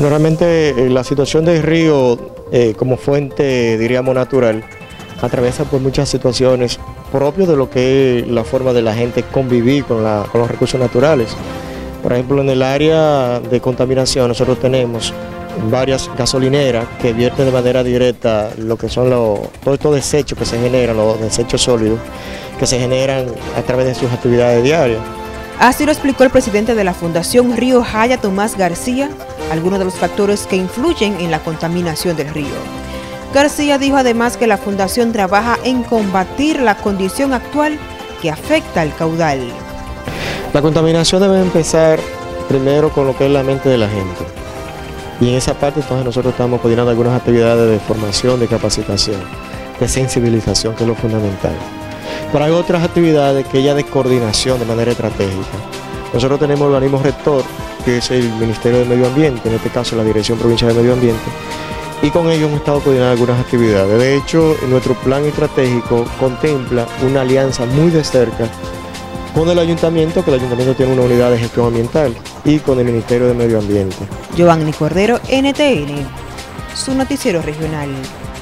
Bueno, realmente la situación del río como fuente, diríamos, natural, atraviesa por muchas situaciones propias de lo que es la forma de la gente convivir con los recursos naturales. Por ejemplo, en el área de contaminación nosotros tenemos varias gasolineras que vierten de manera directa lo que son todos estos desechos que se generan, los desechos sólidos que se generan a través de sus actividades diarias. Así lo explicó el presidente de la Fundación Río Jaya, Tomás García, algunos de los factores que influyen en la contaminación del río. García dijo además que la Fundación trabaja en combatir la condición actual que afecta al caudal. La contaminación debe empezar primero con lo que es la mente de la gente. Y en esa parte entonces nosotros estamos coordinando algunas actividades de formación, de capacitación, de sensibilización, que es lo fundamental. Pero hay otras actividades que ya de coordinación de manera estratégica. Nosotros tenemos el organismo rector, que es el Ministerio de Medio Ambiente, en este caso la Dirección Provincial de Medio Ambiente, y con ellos hemos estado coordinando algunas actividades. De hecho, nuestro plan estratégico contempla una alianza muy de cerca con el ayuntamiento, que el ayuntamiento tiene una unidad de gestión ambiental, y con el Ministerio de Medio Ambiente. Giovanni Cordero, NTN, su noticiero regional.